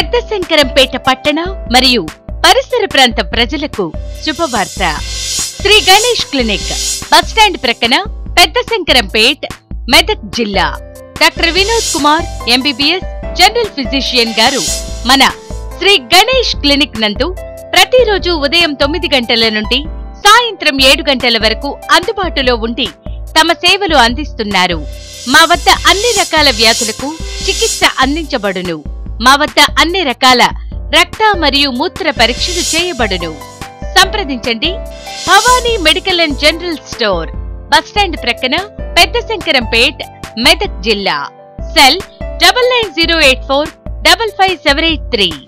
పెద్ద శంకరంపేట పట్టణ మరియు పరిసర ప్రాంత ప్రజలకు శుభవార్త. శ్రీ గణేష్ క్లినిక్ బస్టాండ్ ప్రక్కన పెద్ద శంకరంపేట్, మెదక్ జిల్లా. Doctor Vinod Kumar MBBS general physician గారు మన శ్రీ గణేష్ క్లినిక్ నందు ప్రతిరోజు ఉదయం 9 గంటల నుండి సాయంత్రం 7 గంటల వరకు అందుబాటులో ఉండి తమ సేవలు అందిస్తున్నారు. మా వద్ద అన్ని రకాల వ్యాధులకు చికిత్స అందించబడును. మా వద్ద అన్ని రకాల రక్త మరియు మూత్ర పరీక్షలు చేయబడును. సంప్రదించండి. Bhavani medical and general store, bus stand ప్రక్కన, పెద్ద శంకరంపేట్, మెదక్ జిల్లా. సెల్ 9908455783.